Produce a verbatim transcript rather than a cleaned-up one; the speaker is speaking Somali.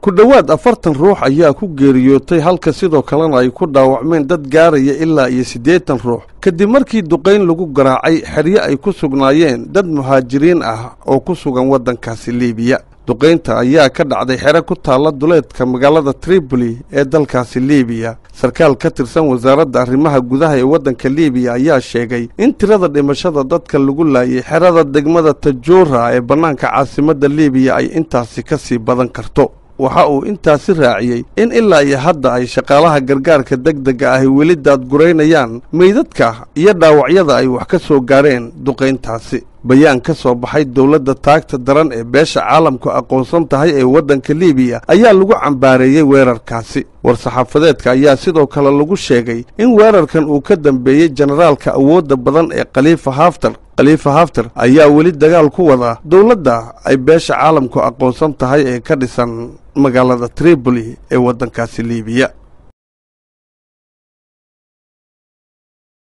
ku dhowaad afartan ruux ayaa ku geeriyootay halka sidoo kalena ay ku dhaawacmeen dad gaaraya ilaa iyo siddeetan ruux kadib markii duqayn lagu garaacay xeryo ay ku sugnaayeen dad muhaajiriin ah oo ku sugan waddankaasi liibiya. duqaynta ayaa ka dhacday xero ku taalla duleedka magaalada Tripoli ee dalkaasi Liibiya. sarkaal ka tirsan wasaaradda arrimaha gudaha ee waddanka Liibiya ayaa sheegay in tirada dhimashada dadka lagu laayay xerada degmada Tajoura ee bannaanka caasimadda Liibiya ay intaasi ka sii badan karto. waxa uu intaasi raaciyey in ilaa iyo hadda ay shaqaalaha gargaarka degdega ahi weli daadguraynayaan meydadka iyo dhaawacyada ay wax ka soo gaareen duqayntaasi. bayaan ka soo baxay dowladda taagta daran ee beesha caalamku aqoonsan tahay ee waddanka Liibiya ayaa lagu cambaareeyey weerarkaasi. war-saxaafadeedka ayaa sidoo kale lagu sheegay in weerarkan uu ka dambeeyey generaalka awoodda badan ee Khalifa Haftar. Khalifa Haftar ayaa weli dagaal ku wada dowladda ay beesha caalamku aqoonsan tahay ee ka dhisan magaalada Tripoli ee waddankaasi Liibiya.